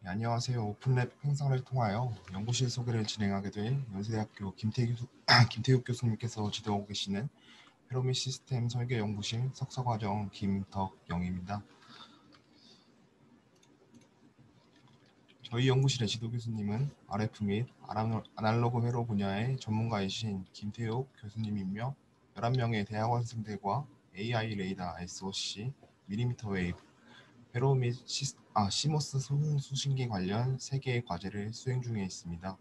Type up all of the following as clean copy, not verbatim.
네, 안녕하세요. 오픈랩 행사를 통하여 연구실 소개를 진행하게 될 연세대학교 김태육 교수님께서 지도하고 계시는 회로미 시스템 설계 연구실 석사과정 김덕영입니다. 저희 연구실의 지도 교수님은 RF 및 아날로그 회로 분야의 전문가이신 김태욱 교수님이며 11명의 대학원생들과 AI 레이더 SOC, 밀리미터 웨이브, 회로 및 시모스 수신기 관련 3개의 과제를 수행 중에 있습니다.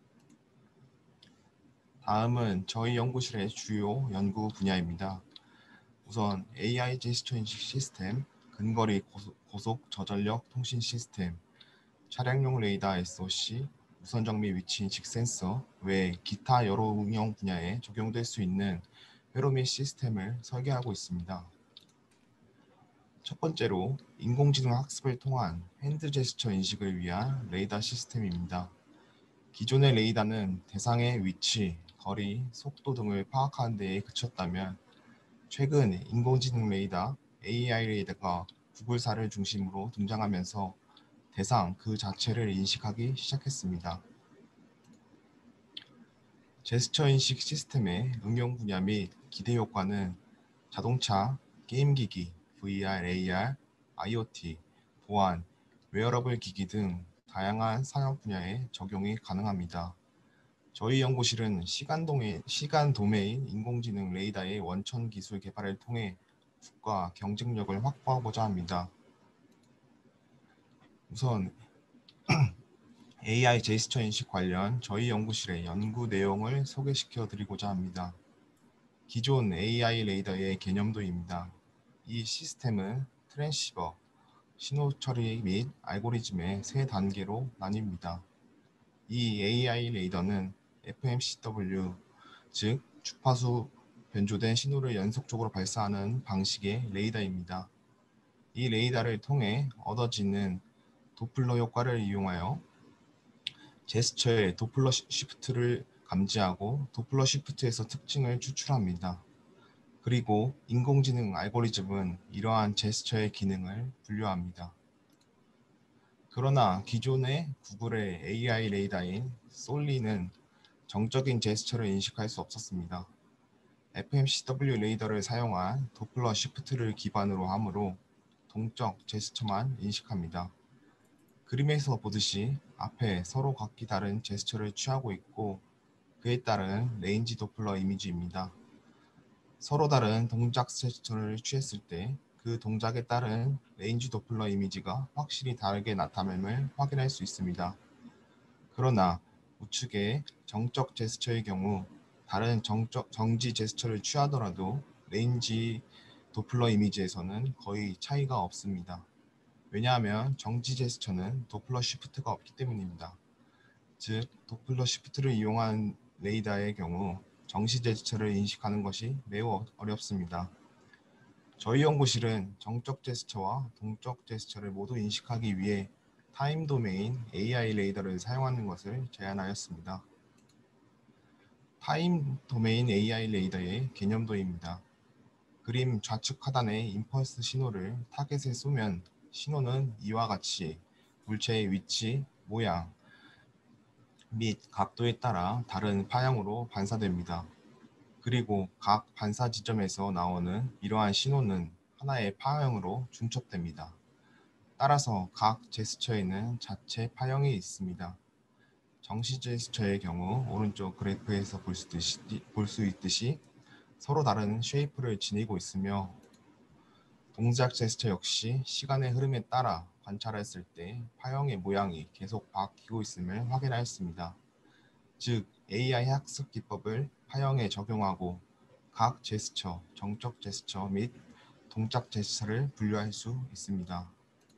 다음은 저희 연구실의 주요 연구 분야입니다. 우선 AI 제스처 인식 시스템, 근거리 고속 저전력 통신 시스템, 차량용 레이더 SOC, 우선 정밀 위치 인식 센서 외 기타 여러 응용 분야에 적용될 수 있는 회로 및 시스템을 설계하고 있습니다. 첫 번째로 인공지능 학습을 통한 핸드 제스처 인식을 위한 레이더 시스템입니다. 기존의 레이더는 대상의 위치, 거리, 속도 등을 파악하는 데에 그쳤다면 최근 인공지능 레이더 AI 레이더가 구글사를 중심으로 등장하면서 대상 그 자체를 인식하기 시작했습니다. 제스처 인식 시스템의 응용 분야 및 기대 효과는 자동차, 게임기기, VR, AR, IoT, 보안, 웨어러블 기기 등 다양한 산업 분야에 적용이 가능합니다. 저희 연구실은 시간 도메인 인공지능 레이더의 원천 기술 개발을 통해 국가 경쟁력을 확보하고자 합니다. 우선 AI 제스처 인식 관련 저희 연구실의 연구 내용을 소개시켜 드리고자 합니다. 기존 AI 레이더의 개념도입니다. 이 시스템은 트랜시버, 신호 처리 및 알고리즘의 세 단계로 나뉩니다. 이 AI 레이더는 FMCW, 즉 주파수 변조된 신호를 연속적으로 발사하는 방식의 레이더입니다. 이 레이더를 통해 얻어지는 도플러 효과를 이용하여 제스처의 도플러 시프트를 감지하고 도플러 시프트에서 특징을 추출합니다. 그리고 인공지능 알고리즘은 이러한 제스처의 기능을 분류합니다. 그러나 기존의 구글의 AI 레이더인 솔리는 정적인 제스처를 인식할 수 없었습니다. FMCW 레이더를 사용한 도플러 시프트를 기반으로 하므로 동적 제스처만 인식합니다. 그림에서 보듯이 앞에 서로 각기 다른 제스처를 취하고 있고 그에 따른 레인지 도플러 이미지입니다. 서로 다른 동작 제스처를 취했을 때 그 동작에 따른 레인지 도플러 이미지가 확실히 다르게 나타남을 확인할 수 있습니다. 그러나 우측의 정적 제스처의 경우 다른 정지 제스처를 취하더라도 레인지 도플러 이미지에서는 거의 차이가 없습니다. 왜냐하면 정지 제스처는 도플러 시프트가 없기 때문입니다. 즉, 도플러 시프트를 이용한 레이더의 경우 정시 제스처를 인식하는 것이 매우 어렵습니다. 저희 연구실은 정적 제스처와 동적 제스처를 모두 인식하기 위해 타임 도메인 AI 레이더를 사용하는 것을 제안하였습니다. 타임 도메인 AI 레이더의 개념도입니다. 그림 좌측 하단의 임펄스 신호를 타겟에 쏘면 신호는 이와 같이 물체의 위치, 모양 및 각도에 따라 다른 파형으로 반사됩니다. 그리고 각 반사 지점에서 나오는 이러한 신호는 하나의 파형으로 중첩됩니다. 따라서 각 제스처에는 자체 파형이 있습니다. 정시 제스처의 경우 오른쪽 그래프에서 볼 수 있듯이 서로 다른 쉐이프를 지니고 있으며 동작 제스처 역시 시간의 흐름에 따라 관찰했을 때 파형의 모양이 계속 바뀌고 있음을 확인하였습니다. 즉, AI 학습 기법을 파형에 적용하고 각 제스처, 정적 제스처 및 동작 제스처를 분류할 수 있습니다.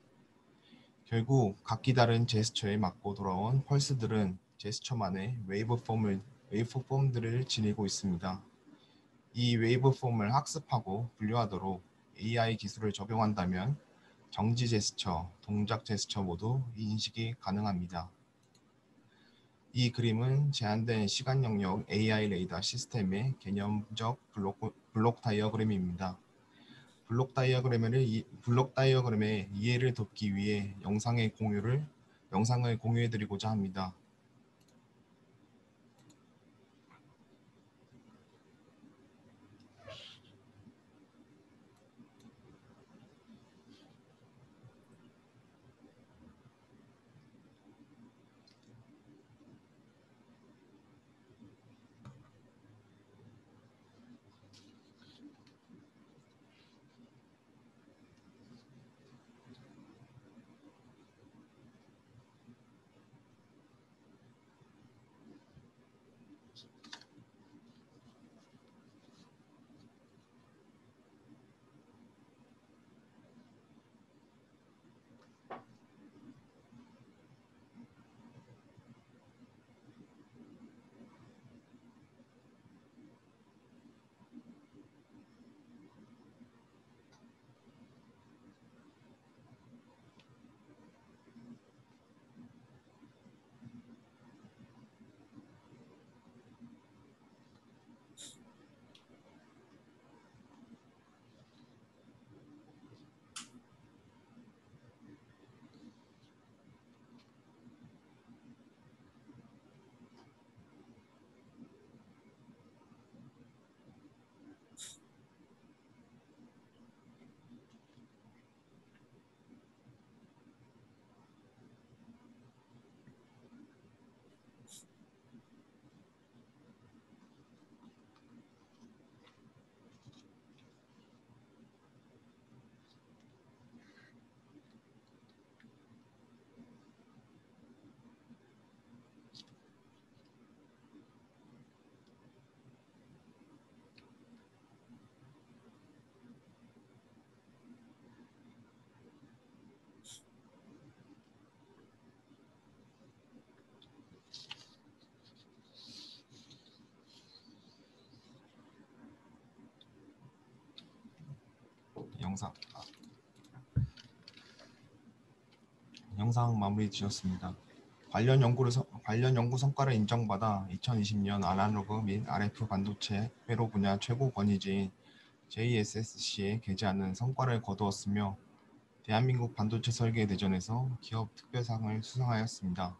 결국 각기 다른 제스처에 맞고 돌아온 펄스들은 제스처만의 웨이브폼들을 지니고 있습니다. 이 웨이브폼을 학습하고 분류하도록 AI 기술을 적용한다면 정지 제스처, 동작 제스처 모두 인식이 가능합니다. 이 그림은 제한된 시간 영역 AI 레이더 시스템의 개념적 블록 다이어그램입니다. 블록 다이어그램의 이해를 돕기 위해 영상의 공유를 영상을 공유해드리고자 합니다. 영상 마무리 지었습니다. 관련 연구 성과를 인정받아 2020년 아날로그 및 RF 반도체 회로 분야 최고 권위지인 JSSC에 게재하는 성과를 거두었으며 대한민국 반도체 설계 대전에서 기업 특별상을 수상하였습니다.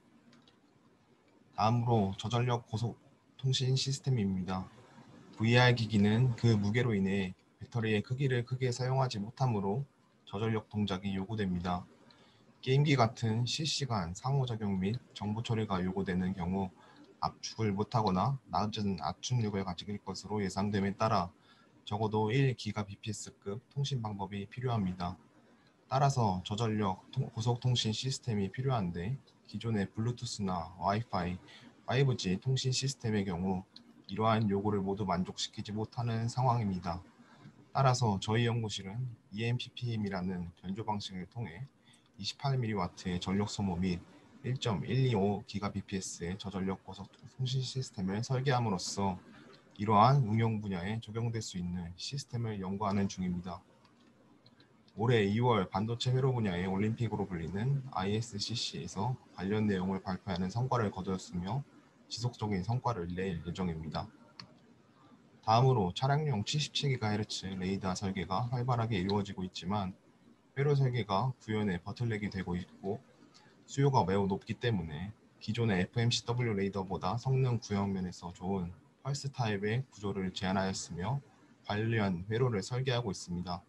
다음으로 저전력 고속 통신 시스템입니다. VR 기기는 그 무게로 인해 배터리의 크기를 크게 사용하지 못하므로 저전력 동작이 요구됩니다. 게임기 같은 실시간 상호작용 및 정보 처리가 요구되는 경우 압축을 못하거나 낮은 압축력을 가질 것으로 예상됨에 따라 적어도 1GBps급 통신 방법이 필요합니다. 따라서 저전력 고속통신 시스템이 필요한데 기존의 블루투스나 와이파이, 5G 통신 시스템의 경우 이러한 요구를 모두 만족시키지 못하는 상황입니다. 따라서 저희 연구실은 EMPPM이라는 변조 방식을 통해 28mW의 전력 소모 및 1.125GBps의 저전력 고속 통신 시스템을 설계함으로써 이러한 응용 분야에 적용될 수 있는 시스템을 연구하는 중입니다. 올해 2월 반도체 회로 분야의 올림픽으로 불리는 ISCC에서 관련 내용을 발표하는 성과를 거두었으며 지속적인 성과를 낼 예정입니다. 다음으로 차량용 77GHz 레이더 설계가 활발하게 이루어지고 있지만 회로 설계가 구현에 버틀넥이 되고 있고 수요가 매우 높기 때문에 기존의 FMCW 레이더보다 성능 구현 면에서 좋은 펄스 타입의 구조를 제안하였으며 관련 회로를 설계하고 있습니다.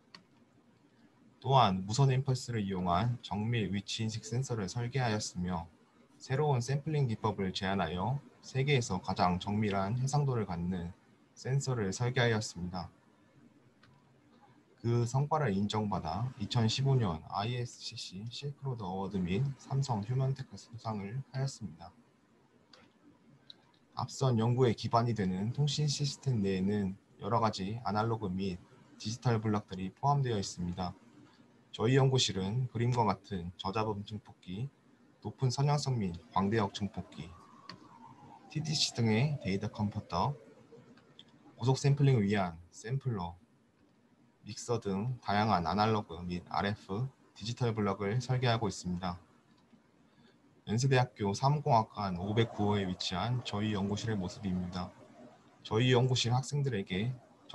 또한 무선 임펄스를 이용한 정밀 위치 인식 센서를 설계하였으며 새로운 샘플링 기법을 제안하여 세계에서 가장 정밀한 해상도를 갖는 센서를 설계하였습니다. 그 성과를 인정받아 2015년 ISCC 실크로드 어워드 및 삼성 휴먼테크 수상을 하였습니다. 앞선 연구에 기반이 되는 통신 시스템 내에는 여러 가지 아날로그 및 디지털 블록들이 포함되어 있습니다. 저희 연구실은 그림과 같은 저자분 증폭기, 높은 선양성 및 광대역 증폭기, TDC 등의 데이터 컨버터, 고속 샘플링을 위한 샘플러, 믹서 등 다양한 아날로그 및 RF, 디지털 블록을 설계하고 있습니다. 연세대학교 사무공학관 509호에 위치한 저희 연구실의 모습입니다. 저희 연구실은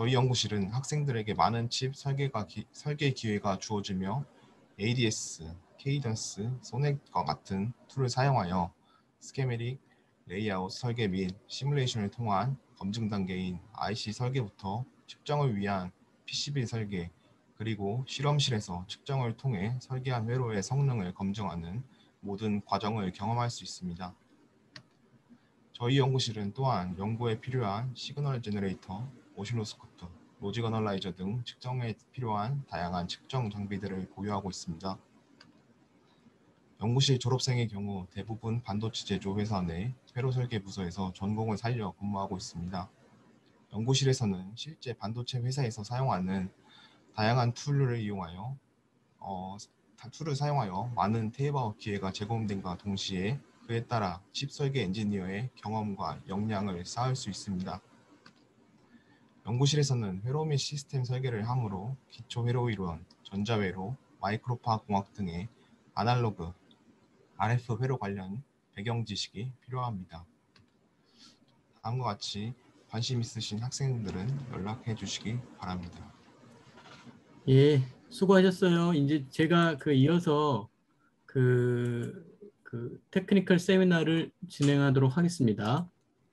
학생들에게 많은 칩 설계 기회가 주어지며 ADS, 케이던스, 소넷과 같은 툴을 사용하여 스케메릭, 레이아웃 설계 및 시뮬레이션을 통한 검증 단계인 IC 설계부터 측정을 위한 PCB 설계, 그리고 실험실에서 측정을 통해 설계한 회로의 성능을 검증하는 모든 과정을 경험할 수 있습니다. 저희 연구실은 또한 연구에 필요한 시그널 제너레이터, 오실로스코프, 로직 어널라이저 등 측정에 필요한 다양한 측정 장비들을 보유하고 있습니다. 연구실 졸업생의 경우 대부분 반도체 제조 회사 내 회로 설계 부서에서 전공을 살려 근무하고 있습니다. 연구실에서는 실제 반도체 회사에서 사용하는 다양한 툴을 사용하여 많은 테이크아웃 기회가 제공됨과 동시에 그에 따라 칩 설계 엔지니어의 경험과 역량을 쌓을 수 있습니다. 연구실에서는 회로 및 시스템 설계를 하므로 기초 회로 이론, 전자회로, 마이크로파 공학 등의 아날로그, RF 회로 관련 배경 지식이 필요합니다. 다음과 같이 관심 있으신 학생들은 연락해 주시기 바랍니다. 예, 수고하셨어요. 이제 제가 이어서 테크니컬 세미나를 진행하도록 하겠습니다.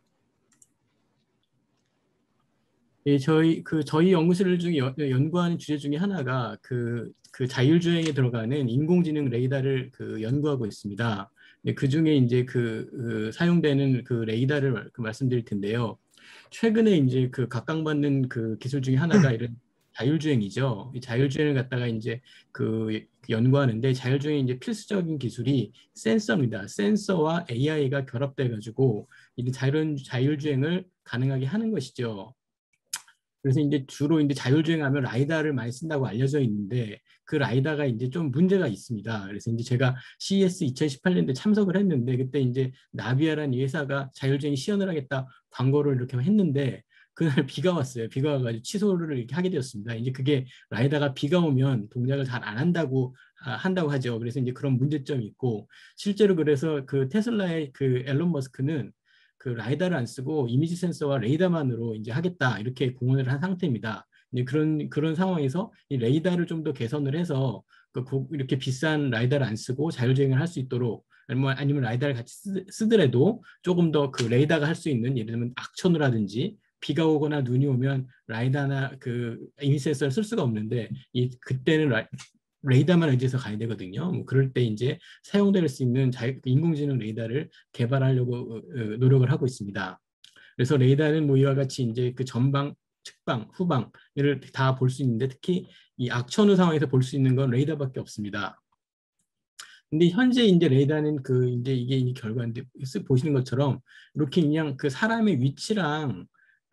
예, 저희 연구실 중에 연구하는 주제 중에 하나가 그 자율주행에 들어가는 인공지능 레이더를 연구하고 있습니다. 그 중에 이제 사용되는 레이더를 말씀드릴 텐데요. 최근에 이제 각광받는 기술 중에 하나가 이런 자율주행이죠. 이 자율주행을 갖다가 이제 연구하는데 자율주행 이제 필수적인 기술이 센서입니다. 센서와 AI가 결합돼 가지고 이 자율주행을 가능하게 하는 것이죠. 그래서 이제 주로 이제 자율주행하면 라이다를 많이 쓴다고 알려져 있는데 그 라이다가 이제 좀 문제가 있습니다. 그래서 이제 제가 CES 2018년도에 참석을 했는데 그때 이제 나비아라는 이 회사가 자율주행 시연을 하겠다 광고를 이렇게 했는데 그날 비가 왔어요. 비가 와가지고 취소를 이렇게 하게 되었습니다. 이제 그게 라이다가 비가 오면 동작을 잘 안 한다고 하죠. 그래서 이제 그런 문제점이 있고 실제로 그래서 테슬라의 앨런 머스크는 라이다를 안 쓰고 이미지 센서와 레이더만으로 이제 하겠다 이렇게 공언을 한 상태입니다. 이제 그런 상황에서 이 레이더를 좀 더 개선을 해서 이렇게 비싼 라이다를 안 쓰고 자율주행을 할 수 있도록 아니면 라이다를 같이 쓰더라도 조금 더 레이더가 할 수 있는 예를 들면 악천후라든지 비가 오거나 눈이 오면 라이다나 이미지 센서를 쓸 수가 없는데 그때는 레이더만 의지해서 가야 되거든요. 뭐 그럴 때 이제 사용될 수 있는 인공지능 레이더를 개발하려고 노력을 하고 있습니다. 그래서 레이더는 뭐 이와 같이 이제 전방, 측방, 후방을 다 볼 수 있는데 특히 이 악천후 상황에서 볼 수 있는 건 레이더밖에 없습니다. 근데 현재 이제 레이더는 이제 이게 결과인데 보시는 것처럼 이렇게 그냥 사람의 위치랑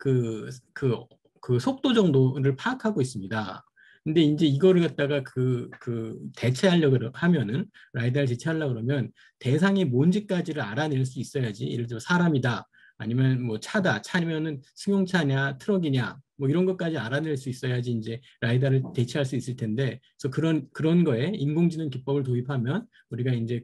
속도 정도를 파악하고 있습니다. 근데 이제 이거를 갖다가 대체하려고 하면은 라이다를 대체하려고 그러면 대상이 뭔지까지를 알아낼 수 있어야지. 예를 들어 사람이다. 아니면 뭐 차면은 승용차냐 트럭이냐 뭐 이런 것까지 알아낼 수 있어야지 이제 라이다를 대체할 수 있을 텐데 그래서 그런 거에 인공지능 기법을 도입하면 우리가 이제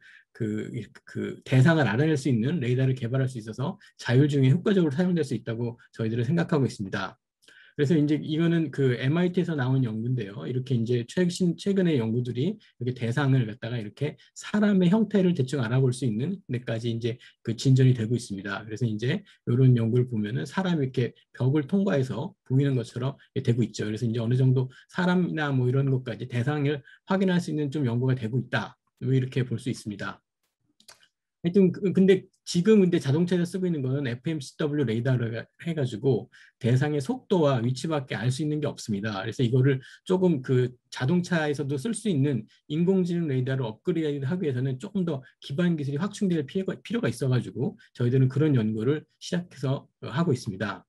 대상을 알아낼 수 있는 레이더를 개발할 수 있어서 자율주행에 효과적으로 사용될 수 있다고 저희들은 생각하고 있습니다. 그래서 이제 이거는 MIT에서 나온 연구인데요. 이렇게 이제 최근의 연구들이 이렇게 대상을 갖다가 이렇게 사람의 형태를 대충 알아볼 수 있는 데까지 이제 진전이 되고 있습니다. 그래서 이제 이런 연구를 보면은 사람이 이렇게 벽을 통과해서 보이는 것처럼 되고 있죠. 그래서 이제 어느 정도 사람이나 뭐 이런 것까지 대상을 확인할 수 있는 좀 연구가 되고 있다. 뭐 이렇게 볼 수 있습니다. 하여튼 근데 지금 자동차에서 쓰고 있는 거는 FMCW 레이더를 해가지고 대상의 속도와 위치밖에 알 수 있는 게 없습니다. 그래서 이거를 조금 자동차에서도 쓸 수 있는 인공지능 레이더를 업그레이드 하기 위해서는 조금 더 기반 기술이 확충될 필요가 있어가지고 저희들은 그런 연구를 시작해서 하고 있습니다.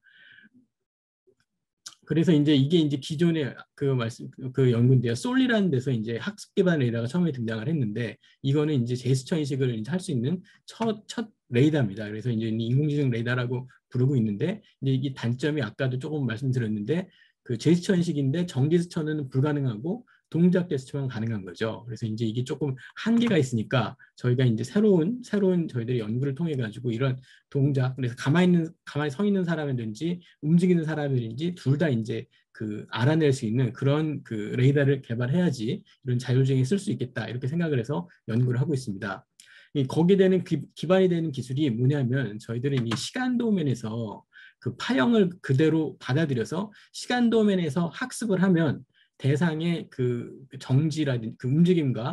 그래서 이제 이게 이제 기존의 연구인데요. 솔리라는 데서 이제 학습 기반 레이더가 처음에 등장을 했는데 이거는 이제 제스처 인식을 이제 할 수 있는 첫 레이더입니다. 그래서 이제 인공지능 레이더라고 부르고 있는데 이제 이 단점이 아까도 조금 말씀드렸는데 제스처 인식인데 정제스처는 불가능하고 동작 제스처만 가능한 거죠. 그래서 이제 이게 조금 한계가 있으니까 저희가 이제 새로운 저희들의 연구를 통해 가지고 이런 동작 그래서 가만히 서 있는 사람이든지 움직이는 사람이든지 둘 다 이제 그 알아낼 수 있는 그런 그 레이더를 개발해야지 이런 자율주행에 쓸 수 있겠다 이렇게 생각을 해서 연구를 하고 있습니다. 거기에 되는 기반이 되는 기술이 뭐냐면 저희들은 이 시간 도면에서 그 파형을 그대로 받아들여서 시간 도면에서 학습을 하면 대상의 그 정지라든지 그 움직임과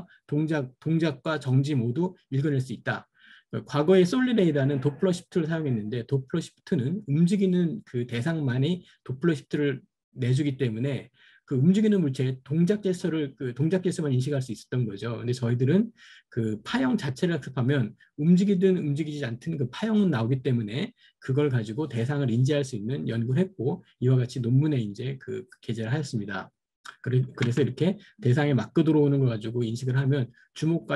동작과 정지 모두 읽어낼 수 있다. 과거의 솔리레이더는 도플러 시프트를 사용했는데 도플러 시프트는 움직이는 그 대상만이 도플러 시프트를 내주기 때문에 그 움직이는 물체의 동작 제스처를 그 동작 제스처만 인식할 수 있었던 거죠. 근데 저희들은 그 파형 자체를 학습하면 움직이든 움직이지 않든 그 파형은 나오기 때문에 그걸 가지고 대상을 인지할 수 있는 연구를 했고 이와 같이 논문에 이제 그 게재를 하였습니다. 그래서 이렇게 대상에 맞고 들어오는 걸 가지고 인식을 하면 주먹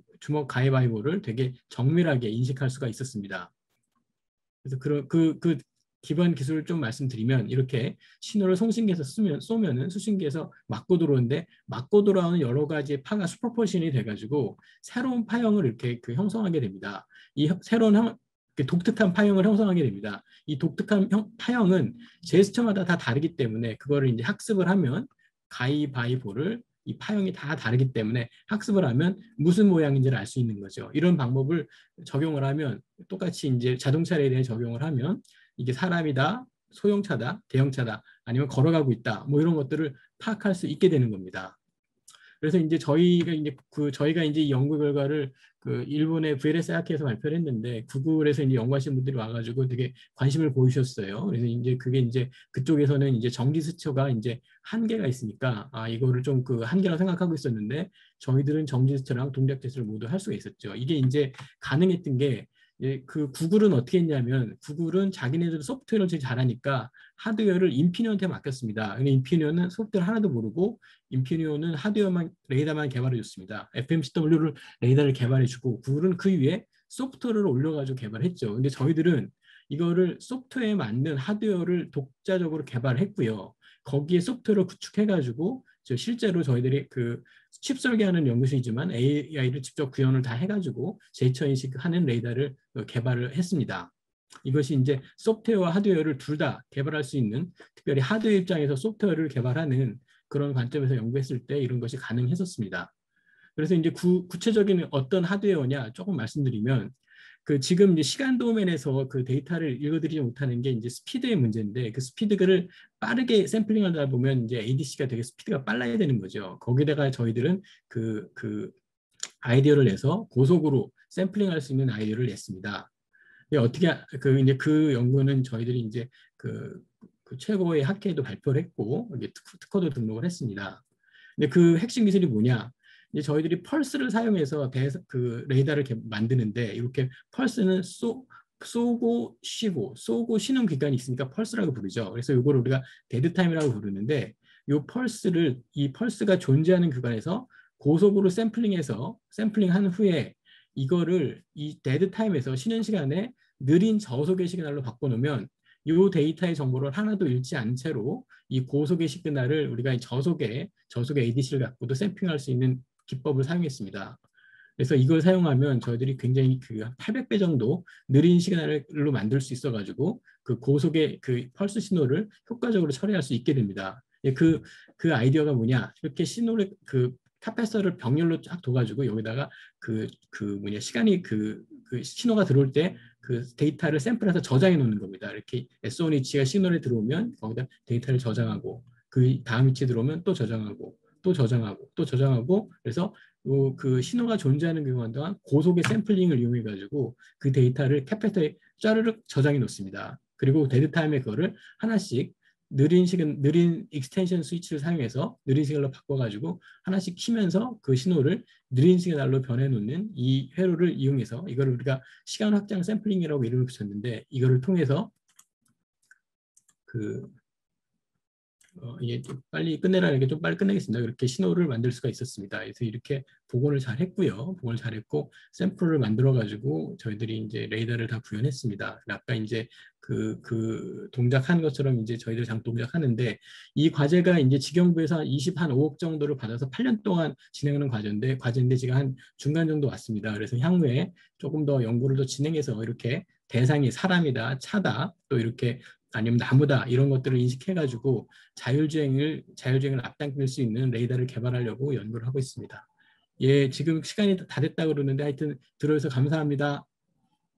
가위바위보를 되게 정밀하게 인식할 수가 있었습니다. 그래서 그 기본 기술을 좀 말씀드리면 이렇게 신호를 송신기에서 쏘면은 수신기에서 맞고 들어오는데 맞고 돌아오는 여러 가지의 파가 슈퍼포지션이 돼가지고 새로운 파형을 이렇게 그 형성하게 됩니다. 이 새로운 독특한 파형을 형성하게 됩니다. 이 독특한 파형은 제스처마다 다 다르기 때문에 그거를 이제 학습을 하면 가위바위보를 이 파형이 다 다르기 때문에 학습을 하면 무슨 모양인지를 알 수 있는 거죠. 이런 방법을 적용을 하면 똑같이 이제 자동차에 대해 적용을 하면 이게 사람이다, 소형차다, 대형차다, 아니면 걸어가고 있다, 뭐 이런 것들을 파악할 수 있게 되는 겁니다. 그래서 이제 저희가 이제 이 연구 결과를 그 일본의 VLS 학회에서 발표를 했는데 구글에서 이제 연구하신 분들이 와가지고 되게 관심을 보이셨어요. 그래서 이제 그게 이제 그쪽에서는 이제 정지 스처가 이제 한계가 있으니까 이거를 좀 그 한계라고 생각하고 있었는데 저희들은 정지 스처랑 동작 제스를 모두 할 수가 있었죠. 이게 이제 가능했던 게 그 구글은 어떻게 했냐면 구글은 자기네들 소프트웨어를 제일 잘하니까 하드웨어를 인피니언한테 맡겼습니다. 근데 인피니언은 소프트웨어 하나도 모르고 인피니언은 하드웨어만 레이더만 개발해 줬습니다. FMCW를 레이더를 개발해 주고 구글은 그 위에 소프트웨어를 올려가지고 개발했죠. 근데 저희들은 이거를 소프트웨어에 맞는 하드웨어를 독자적으로 개발했고요. 거기에 소프트웨어를 구축해가지고 실제로 저희들이 그 칩 설계하는 연구실이지만 AI를 직접 구현을 다 해가지고 제스처 인식하는 레이더를 개발을 했습니다. 이것이 이제 소프트웨어와 하드웨어를 둘 다 개발할 수 있는 특별히 하드웨어 입장에서 소프트웨어를 개발하는 그런 관점에서 연구했을 때 이런 것이 가능했었습니다. 그래서 이제 구체적인 어떤 하드웨어냐 조금 말씀드리면 그 지금 이제 시간 도면에서 그 데이터를 읽어드리지 못하는 게 이제 스피드의 문제인데 그 스피드를 빠르게 샘플링을 하다 보면 이제 ADC가 되게 스피드가 빨라야 되는 거죠. 거기다가 저희들은 그 아이디어를 내서 고속으로 샘플링할 수 있는 아이디어를 냈습니다. 어떻게 이제 그 연구는 저희들이 이제 그 최고의 학회에도 발표를 했고 이게 특허도 등록을 했습니다. 근데 그 핵심 기술이 뭐냐? 이제 저희들이 펄스를 사용해서 그 레이더를 만드는데 이렇게 펄스는 쏘고 쉬고 쏘고 쉬는 기간이 있으니까 펄스라고 부르죠. 그래서 이걸 우리가 데드 타임이라고 부르는데 이 펄스가 존재하는 구간에서 고속으로 샘플링한 후에 이거를 이 데드 타임에서 쉬는 시간에 느린 저속의 시그널로 바꿔놓으면 이 데이터의 정보를 하나도 잃지 않은 채로 이 고속의 시그널을 우리가 저속의 ADC를 갖고도 샘플링할 수 있는 기법을 사용했습니다. 그래서 이걸 사용하면 저희들이 굉장히 그 800배 정도 느린 시그널로 만들 수 있어가지고 그 고속의 그 펄스 신호를 효과적으로 처리할 수 있게 됩니다. 그 아이디어가 뭐냐? 이렇게 신호를 그 카패서를 병렬로 쫙 둬가지고 여기다가 시간이 그 신호가 들어올 때 그 데이터를 샘플해서 저장해 놓는 겁니다. 이렇게 S1H가 시그널에 들어오면 거기다 데이터를 저장하고 그 다음 위치에 들어오면 또 저장하고 또 저장하고 또 저장하고 그래서 그 신호가 존재하는 기간 동안 고속의 샘플링을 이용해 가지고 그 데이터를 캐패터에 짜르륵 저장해 놓습니다. 그리고 데드 타임에 그거를 하나씩 느린 익스텐션 스위치를 사용해서 느린 시그널로 바꿔가지고 하나씩 키면서 그 신호를 느린 시그널로 변해놓는 이 회로를 이용해서 이걸 우리가 시간 확장 샘플링이라고 이름을 붙였는데 이거를 통해서 이게 좀 빨리 끝내라는 게 좀 빨리 끝내겠습니다. 그렇게 신호를 만들 수가 있었습니다. 그래서 이렇게 복원을 잘 했고요. 복원을 잘 했고 샘플을 만들어 가지고 저희들이 이제 레이더를 다 구현했습니다. 아까 이제 그 동작한 것처럼 이제 저희들 동작하는데 이 과제가 이제 직영부에서 25억 정도를 받아서 8년 동안 진행하는 과제인데 지금 한 중간 정도 왔습니다. 그래서 향후에 조금 더 연구를 더 진행해서 이렇게 대상이 사람이다, 차다, 또 이렇게 아니면 나무다 이런 것들을 인식해가지고 자율주행을 앞당길 수 있는 레이더를 개발하려고 연구를 하고 있습니다. 예, 지금 시간이 다 됐다 그러는데 하여튼 들어주셔서 감사합니다.